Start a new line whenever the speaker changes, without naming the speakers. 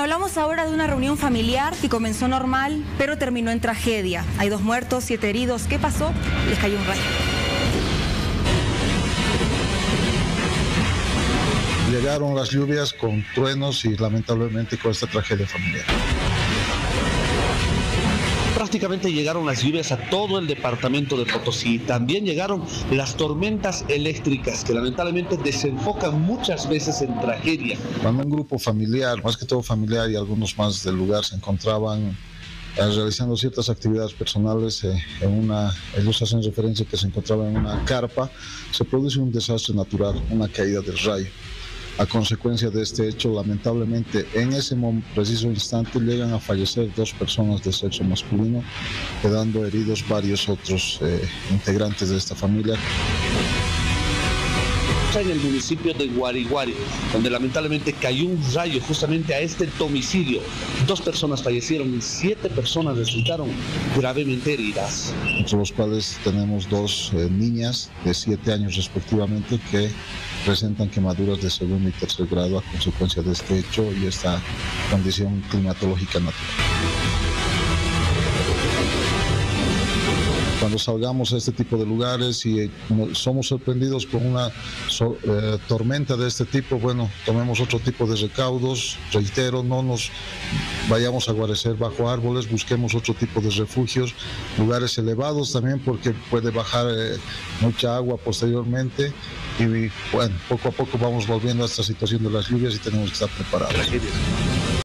hablamos ahora de una reunión familiar que comenzó normal, pero terminó en tragedia. Hay 2 muertos, 7 heridos. ¿Qué pasó? Les cayó un rayo.
Llegaron las lluvias con truenos y lamentablemente con esta tragedia familiar.
Prácticamente llegaron las lluvias a todo el departamento de Potosí. También llegaron las tormentas eléctricas que lamentablemente desembocan muchas veces en tragedia.
Cuando un grupo familiar, más que todo familiar y algunos más del lugar se encontraban realizando ciertas actividades personales ellos hacen referencia que se encontraban en una carpa, se produce un desastre natural, una caída del rayo. A consecuencia de este hecho, lamentablemente, en ese preciso instante llegan a fallecer 2 personas de sexo masculino, quedando heridos varios otros integrantes de esta familia.
En el municipio de Guariguari, donde lamentablemente cayó un rayo justamente a este domicilio. 2 personas fallecieron y 7 personas resultaron gravemente heridas.
Entre los cuales tenemos 2 niñas de 7 años respectivamente que presentan quemaduras de 2º y 3er grado a consecuencia de este hecho y esta condición climatológica natural. Cuando salgamos a este tipo de lugares y somos sorprendidos con una tormenta de este tipo, bueno, tomemos otro tipo de recaudos. Reitero, no nos vayamos a guarecer bajo árboles, busquemos otro tipo de refugios, lugares elevados también porque puede bajar mucha agua posteriormente y bueno, poco a poco vamos volviendo a esta situación de las lluvias y tenemos que estar preparados.